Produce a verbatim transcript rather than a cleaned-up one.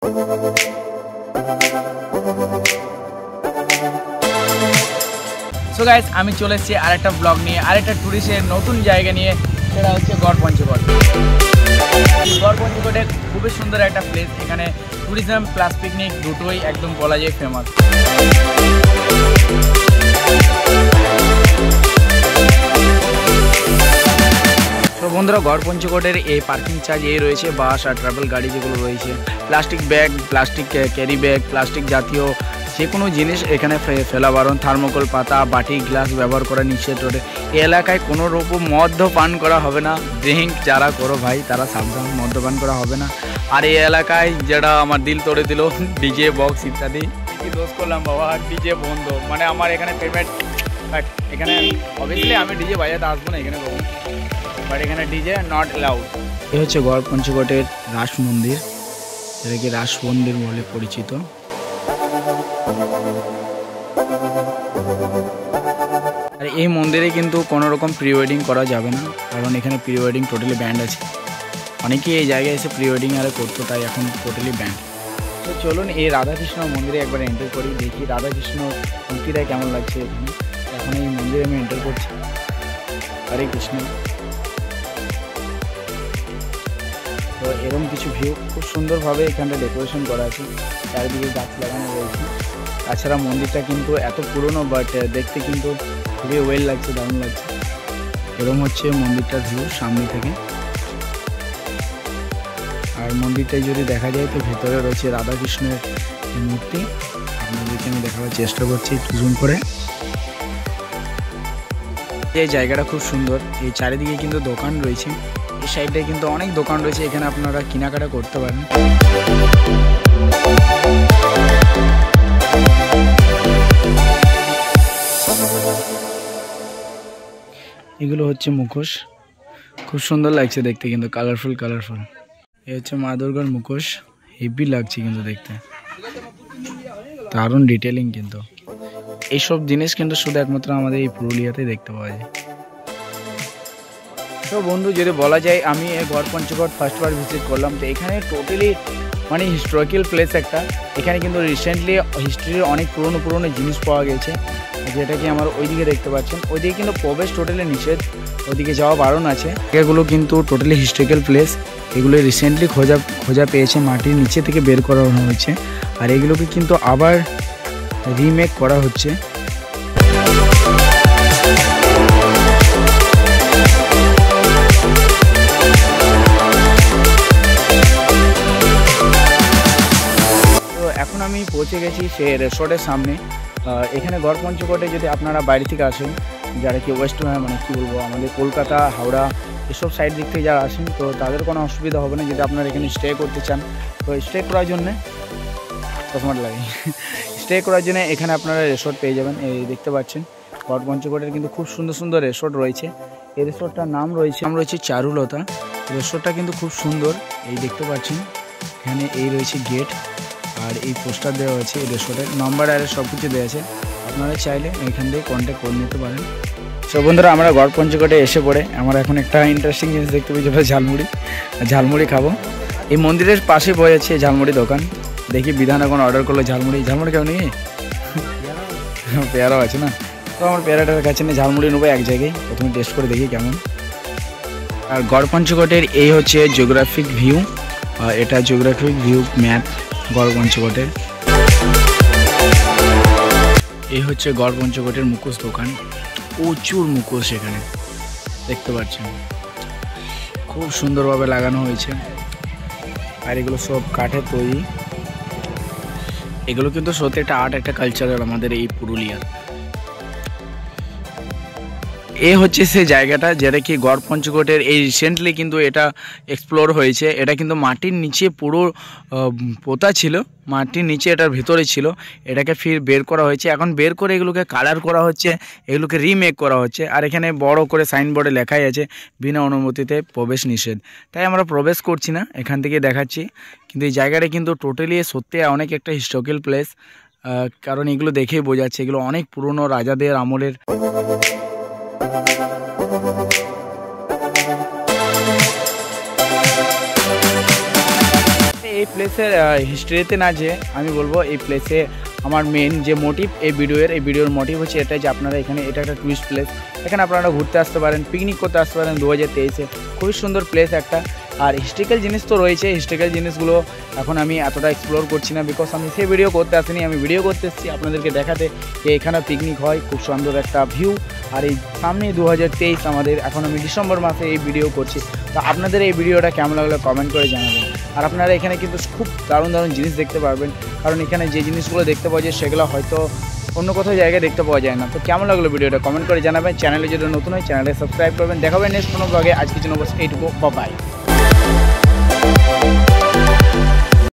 So guys আমি চলে এসেছি আরেকটা ব্লগ নিয়ে, আরেকটা ট্যুরিস্টের নতুন জায়গা নিয়ে, সেটা হচ্ছে গড় পঞ্চকোট। গড় পঞ্চকোটে খুবই সুন্দর একটা প্লেস, এখানে ট্যুরিজম প্লাস পিকনিক দুটোই একদম বলা যায় ফেমাস। তো বন্ধুরা, গড় পঞ্চকোটের এই পার্কিং চার্জ এই রয়েছে, বাস আর ট্রাভেল গাড়ি যেগুলো রয়েছে, plastic bag, plastic carry bag, plastic জাতীয় যে কোনো জিনিস এখানে ফেলা বারণ। থার্মোকল, পাতা, বাটি, গ্লাস ব্যবহার করা নিষেধ। এই এলাকায় কোনো রকম মদ্যপান করা হবে না। ড্রিঙ্ক যারা করো ভাই তারা সাবধান, মদ্যপান করা হবে না। আর এই এলাকায় যেটা আমার দিল তোড়ে দিল, ডিজে বক্স ইত্যাদি কি দোষ করলাম বাবা, ডিজে বন্ধ। মানে আমার এখানে পেমেন্ট, বাট এখানে অবভিয়াসলি আমি ডিজে বাজাতে আসবো না এখানে কখন, বাট এখানে ডিজে নট অ্যালাউড। এই হচ্ছে গড় পঞ্চকোটের রাস মন্দির, যেটাকে রাস মন্দির বলে পরিচিত। আর এই মন্দিরে কিন্তু কোনো রকম প্রি ওয়েডিং করা যাবে না, কারণ এখানে প্রি ওয়েডিং টোটালি ব্যান্ড আছে। অনেকেই এই জায়গায় এসে প্রি ওয়েডিং আরে করতো, তাই এখন টোটালি ব্যান্ড। তো চলুন এই রাধাকৃষ্ণ মন্দিরে একবার এন্টার করি, দেখি রাধাকৃষ্ণ মূর্তিটা কেমন লাগছে এখানে। এখন এই মন্দিরে আমি এন্টার করছি। হরে কৃষ্ণ। তো এরকম কিছু ভিউ, খুব সুন্দরভাবে এখানটা ডেকোরেশন করা আছে, চারিদিকে গাছ লাগানো রয়েছে। তাছাড়া মন্দিরটা কিন্তু এত পুরনো, বাট দেখতে কিন্তু খুবই ওয়েল লাগছে, দারুণ লাগছে। এরকম হচ্ছে মন্দিরটার ভিউ সামনে থেকে। আর মন্দিরটায় যদি দেখা যায় তো ভেতরে রয়েছে রাধাকৃষ্ণের মূর্তি, আপনাদেরকে আমি দেখাবার চেষ্টা করছি একটু জুম করে। এই জায়গাটা খুব সুন্দর, এই চারিদিকে কিন্তু দোকান রয়েছে, এই সাইডে কিন্তু অনেক দোকান রয়েছে, এখানে আপনারা কেনাকাটা করতে পারেন। এগুলো হচ্ছে মুখোশ, খুব সুন্দর লাগছে দেখতে, কিন্তু কালারফুল কালারফুল। এই হচ্ছে মা দুর্গার মুখোশ, হেভি লাগছে কিন্তু দেখতে, দারুণ ডিটেলিং। কিন্তু এইসব জিনিস কিন্তু শুধু একমাত্র আমাদের এই পুরুলিয়াতে দেখতে পাওয়া যায়। তো বন্ধু, যদি বলা যায় আমি গড় পঞ্চকোট ফার্স্টবার ভিজিট করলাম, তো এখানে টোটালি মানে হিস্টোরিক্যাল প্লেস একটা। এখানে কিন্তু রিসেন্টলি হিস্ট্রির অনেক পুরনো পুরনো জিনিস পাওয়া গেছে, যেটা কি আমার ওইদিকে দেখতে পাচ্ছেন। ওইদিকে কিন্তু প্রবেশ টোটালি নিষেধ, ওইদিকে যাওয়া বারণ আছে। এগুলো কিন্তু টোটালি হিস্টোরিক্যাল প্লেস, এগুলো রিসেন্টলি খোঁজা খোঁজা পেয়েছে, মাটির নিচে থেকে বের করা হয়েছে। আর এগুলোকে কিন্তু আবার রিমেক করা হচ্ছে। এখন আমি পৌঁছে গেছি সে রেসর্টের সামনে। এখানে গড় পঞ্চকোটে যদি আপনারা বাইরে থেকে আসেন, যারা কি ওয়েস্ট মানে কী বলবো আমাদের কলকাতা, হাওড়া এসব সাইড দিক থেকে যারা আসেন, তো তাদের কোনো অসুবিধা হবে না যদি আপনারা এখানে স্টে করতে চান। তো স্টে করার জন্যে প্রথমত লাগে স্টে করার জন্য এখানে আপনারা রেসর্ট পেয়ে যাবেন। এই দেখতে পাচ্ছেন গড় পঞ্চকোটের কিন্তু খুব সুন্দর সুন্দর রেসর্ট রয়েছে। এই রেসর্টটার নাম রয়েছে নাম রয়েছে চারুলতা। রেসর্টটা কিন্তু খুব সুন্দর, এই দেখতে পাচ্ছেন এখানে এই রয়েছে গেট, আর এই পোস্টার দেওয়া আছে, এই রেসর্টের নাম্বার আর সব কিছু দেওয়া আছে, আপনারা চাইলে এখান থেকে কন্ট্যাক্ট করে নিতে পারেন। সো বন্ধুরা, আমরা গড় পঞ্চকোটে এসে পড়ে আমার এখন একটা ইন্টারেস্টিং জিনিস দেখতে পেয়েছি, ঝালমুড়ি। ঝালমুড়ি খাবো, এই মন্দিরের পাশে বয়ে যাচ্ছে ঝালমুড়ি দোকান। দেখি বিধান এখন অর্ডার করলো ঝালমুড়ি। ঝালমুড়ি কেউ নেই, পেয়ারাও আছে না, তো আমার পেয়ারাটার কাছে নিয়ে ঝালমুড়ি নেবো এক জায়গায়, প্রথমে টেস্ট করে দেখি কেমন। আর গড় পঞ্চকোটের এই হচ্ছে জিওগ্রাফিক ভিউ, এটা জিওগ্রাফিক ভিউ ম্যাপ গড় পঞ্চকোটের। এই হচ্ছে গড় পঞ্চকোটের মুখোশ দোকান, প্রচুর মুখোশ এখানে দেখতে পাচ্ছেন, খুব সুন্দরভাবে লাগানো হয়েছে। আর এগুলো সব কাঠের তৈরি, এগুলো কিন্তু সত্যি একটা আর্ট, একটা কালচারাল আমাদের এই পুরুলিয়ার। এ হচ্ছে সে জায়গাটা যেটা কি গড় পঞ্চকোটের এই রিসেন্টলি কিন্তু এটা এক্সপ্লোর হয়েছে। এটা কিন্তু মাটির নিচে পুরো পোতা ছিল, মাটির নিচে এটার ভিতরে ছিল, এটাকে ফির বের করা হয়েছে। এখন বের করে এগুলোকে কালার করা হচ্ছে, এগুলোকে রিমেক করা হচ্ছে। আর এখানে বড় করে সাইনবোর্ডে লেখাই আছে বিনা অনুমতিতে প্রবেশ নিষেধ, তাই আমরা প্রবেশ করছি না, এখান থেকে দেখাচ্ছি। কিন্তু এই জায়গাটা কিন্তু টোটালি সত্যি অনেক একটা হিস্টোরিক্যাল প্লেস, কারণ এগুলো দেখেই বোঝা যাচ্ছে এগুলো অনেক পুরনো রাজাদের আমলের। এই এই প্লেসের হিস্ট্রিতে না যে আমি বলবো এই প্লেসে আমার মেন যে মোটিভ এই ভিডিওর এই ভিডিওর মোটিভ হচ্ছে এটাই যে আপনারা এখানে এটা একটা টুরিস্ট প্লেস, এখানে আপনারা ঘুরতে আসতে পারেন, পিকনিক করতে আসতে পারেন দু হাজার তেইশে। খুবই সুন্দর প্লেস একটা। আর হিস্ট্রিক্যাল জিনিস তো রয়েছে, হিস্ট্রিক্যাল জিনিসগুলো এখন আমি এতটা এক্সপ্লোর করছি না, বিকজ আমি সেই ভিডিও করতে আসিনি, আমি ভিডিও করতে এসেছি আপনাদেরকে দেখাতে যে এখানে পিকনিক হয়, খুব সুন্দর একটা ভিউ। আর এই সামনেই দু হাজার তেইশ আমাদের, এখন আমি ডিসেম্বর মাসে এই ভিডিও করছি। তো আপনাদের এই ভিডিওটা কেমন লাগলো কমেন্ট করে জানাবেন। আর আপনারা এখানে কিন্তু খুব দারুণ দারুণ জিনিস দেখতে পারবেন, কারণ এখানে যে জিনিসগুলো দেখতে পাওয়া যায় সেগুলো হয়তো অন্য কোথাও জায়গায় দেখতে পাওয়া যায় না। তো কেমন লাগলো ভিডিওটা কমেন্ট করে জানাবেন। চ্যানেলে যদি নতুন হয় চ্যানেলে সাবস্ক্রাইব করবেন। দেখাবেন নেক্সট কোনো ব্লগে। আজকের জন্য বস এইটুকু, বাই।